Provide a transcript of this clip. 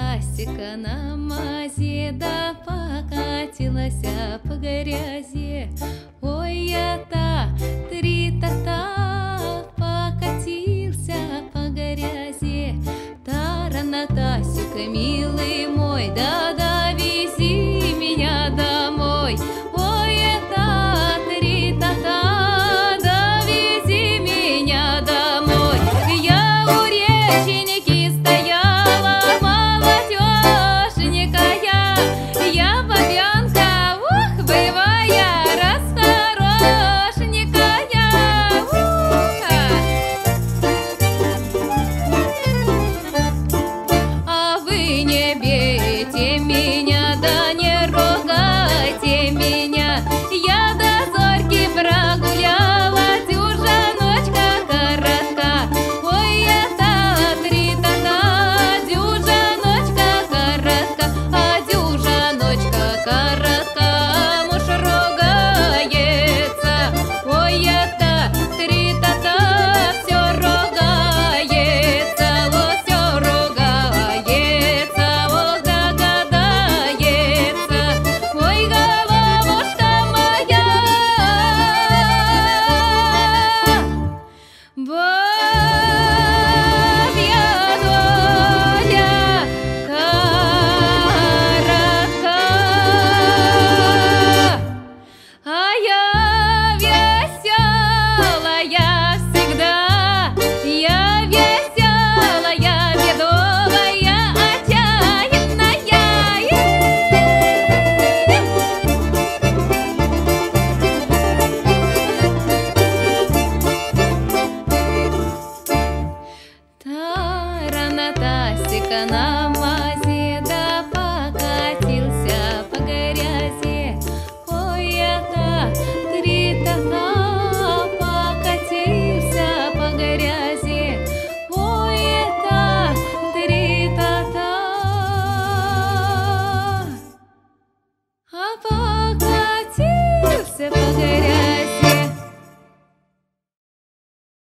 Тасика на мазе, да покатилась по грязи. Ой, я три та покатился по грязи. Тарана, Тасика, милый мой, да довези меня домой. Ой, это три та довези меня домой. Я у реченьки стояла, молодежненькая, я бабенка, ух, боевая, расхорошенькая. А вы не